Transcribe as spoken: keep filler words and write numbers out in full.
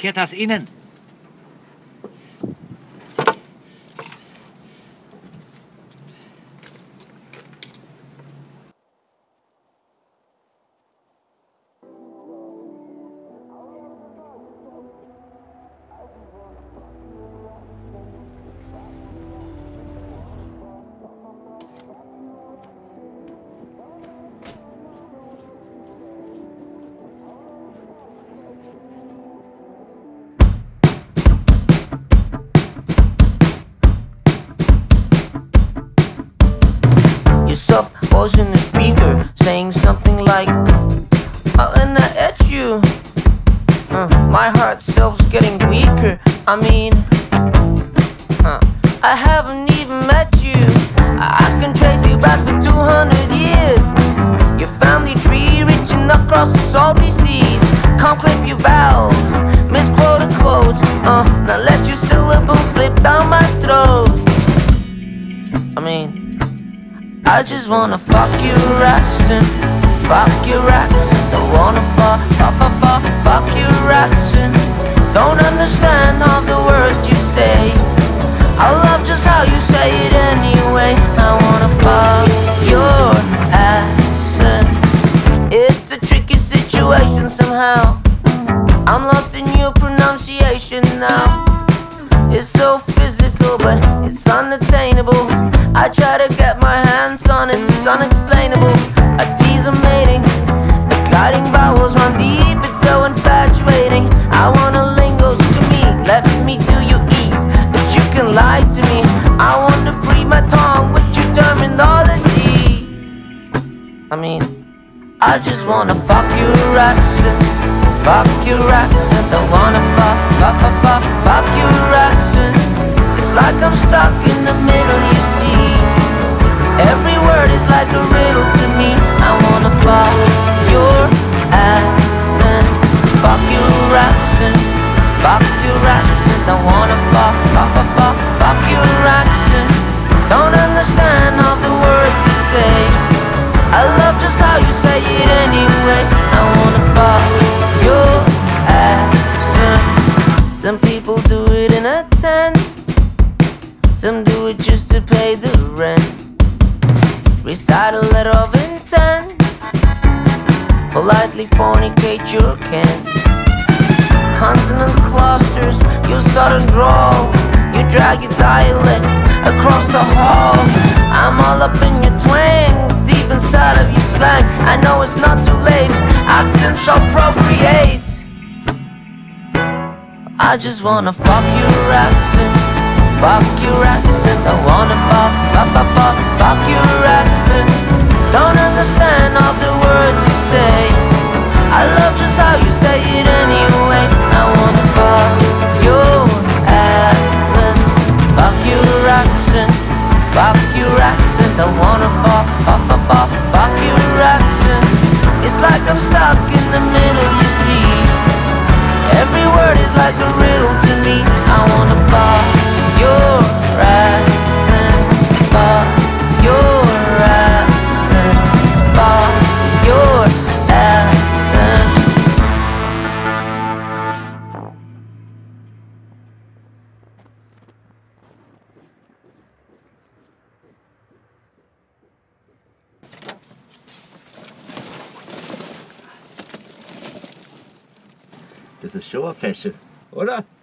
blockiert das innen. Yourself was in the speaker saying something like, oh, and I at you. uh, My heart self's getting weaker. I mean, uh, I haven't even met you. I, I can trace you back for two hundred years. Your family tree reaching across the salty seas. Can't clip your vowels, misquote a quote. uh, Now let your syllables slip down my throat. I mean, I just wanna fuck your accent, fuck your accent. Don't wanna fuck, fuck, fuck, fuck, fuck your accent. Don't understand half the words you say. I love just how you say it anyway. I wanna fuck your accent. It's a tricky situation somehow. I'm lost in your pronunciation now. It's so physical, but it's unattainable. I try to get my hands on it, it's unexplainable. I tease a mating, the gliding vowels run deep, it's so infatuating. I wanna lingo to me, let me do you ease, but you can lie to me. I wanna breathe my tongue with your terminology. I mean, I just wanna fuck your accent, fuck your accent. I wanna fuck, fuck, fuck, fuck, fuck your accent. It's like I'm stuck in the middle, you see. Every word is like a riddle to me. I wanna fuck your accent, fuck your accent, fuck your accent. I wanna fuck, fuck, fuck, fuck, fuck your accent. Don't understand all the words you say. I love just how you say it anyway. I wanna fuck your accent. Some people do it in a tent, some do it just to pay the rent. Recite a letter of intent, politely fornicate your kin. Consonant clusters, your southern drawl. You drag your dialect across the hall. I'm all up in your twangs, deep inside of your slang. I know it's not too late, accent shall procreate. I just wanna fuck your accent, fuck your accent. I wanna fuck, fuck, fuck, fuck, fuck your accent. Don't understand all the words you say. I love just how you say it anyway. I wanna fuck your accent, fuck your accent, fuck your accent. I wanna fuck, fuck, fuck, fuck, fuck your accent. It's like I'm stuck in the middle, you see. Every word is like a riddle to me. I wanna fuck your accent, fuck your accent, fuck your accent. Das ist schon ein Fäsche, oder?